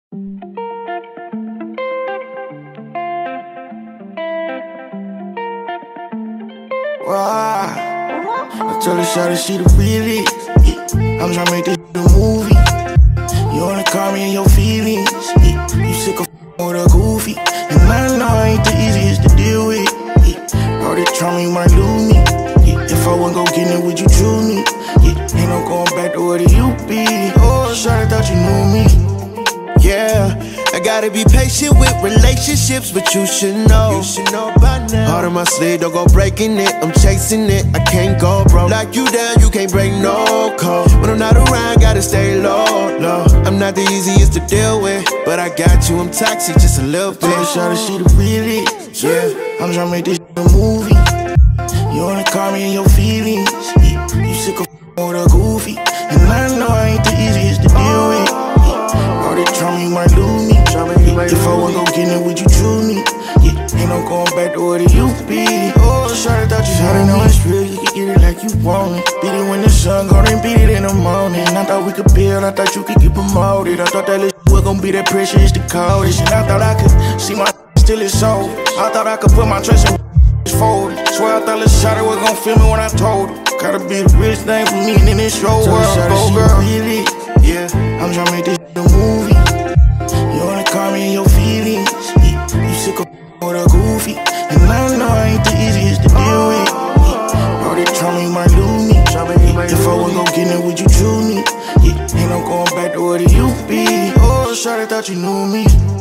Wow. I told her shawty she the realest. I'm tryna make this a movie. You wanna call me in your feelings. You sick of with a goofy. And I know I ain't the easiest to deal with. All this trauma you might lose me. If I wasn't gon' get it, would you choose me? Ain't no going back to where you be. Oh, shawty thought you knew me. Yeah, I gotta be patient with relationships, but you should know. You should know by now. Heart on my sleeve, don't go breaking it. I'm chasing it, I can't go broke. Lock you down, you can't break no code. When I'm not around, gotta stay low, low. I'm not the easiest to deal with, but I got you, I'm toxic just a little bit. Told shawty she the realest. Yeah, I'm tryna make this a movie. You wanna call me in your feelings. You sick of with a goofy. And I know I ain't the easiest to deal with. All this trauma you might lose me. If I wasn't gon' get it, would you choose me? Ain't no going back to what it used to be. Oh, shawty thought you know it's real, you can get it like you want it. Beat it when the sun go, then beat it in the morning. I thought we could build, I thought you could get promoted. I thought that little was gon' be that pressure, it's the coldest. And I thought I could see my still is sold. I thought I could put my trust in folded. Swear I thought little shawty was gon' feel me when I told her. Gotta be the realest thing for me and in this show world, go girl. Really? Yeah, I'm tryna make this a movie. You wanna call me in your feelings. You sick of with a goofy. And I know I ain't the easiest to deal with. All this trauma you might lose me. If I wasn't gon' get it, would you choose me? Ain't no going back to what it used to be. Oh, shawty thought you knew me.